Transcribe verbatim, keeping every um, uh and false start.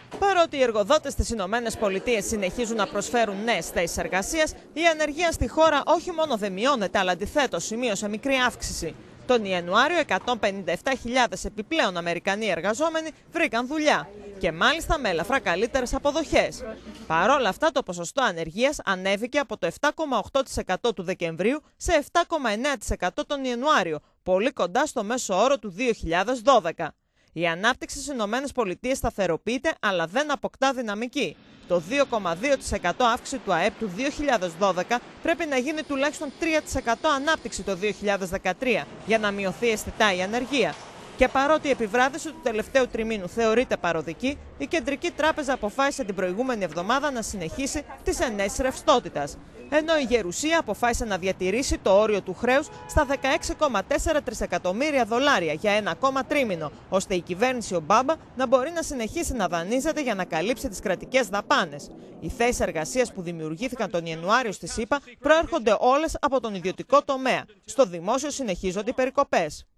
Παρότι οι εργοδότες στις Ηνωμένες Πολιτείες συνεχίζουν να προσφέρουν νέες θέσεις εργασίας, η ανεργία στη χώρα όχι μόνο δεν μειώνεται, αλλά αντιθέτως σημείωσε μικρή αύξηση. Τον Ιανουάριο, εκατόν πενήντα επτά χιλιάδες επιπλέον Αμερικανοί εργαζόμενοι βρήκαν δουλειά και μάλιστα με ελαφρά καλύτερες αποδοχές. Παρ' όλα αυτά, το ποσοστό ανεργίας ανέβηκε από το επτά κόμμα οκτώ τοις εκατό του Δεκεμβρίου σε επτά κόμμα εννέα τοις εκατό τον Ιανουάριο, πολύ κοντά στο μέσο όρο του δύο χιλιάδες δώδεκα. Η ανάπτυξη στις Ηνωμένες Πολιτείες σταθεροποιείται, αλλά δεν αποκτά δυναμική. Το δύο κόμμα δύο τοις εκατό αύξηση του ΑΕΠ του δύο χιλιάδες δώδεκα πρέπει να γίνει τουλάχιστον τρία τοις εκατό ανάπτυξη το δύο χιλιάδες δεκατρία για να μειωθεί αισθητά η ανεργία. Και παρότι η επιβράδυση του τελευταίου τριμήνου θεωρείται παροδική, η Κεντρική Τράπεζα αποφάσισε την προηγούμενη εβδομάδα να συνεχίσει τις ενέσεις ρευστότητας. Ενώ η Γερουσία αποφάσισε να διατηρήσει το όριο του χρέους στα δεκαέξι κόμμα τέσσερα τρισεκατομμύρια δολάρια για ένα ακόμα τρίμηνο, ώστε η κυβέρνηση Ομπάμα να μπορεί να συνεχίσει να δανείζεται για να καλύψει τις κρατικές δαπάνες. Οι θέσεις εργασίας που δημιουργήθηκαν τον Ιανουάριο στη ΣΥΠΑ προέρχονται όλες από τον ιδιωτικό τομέα. Στο δημόσιο συνεχίζονται οι περικοπές.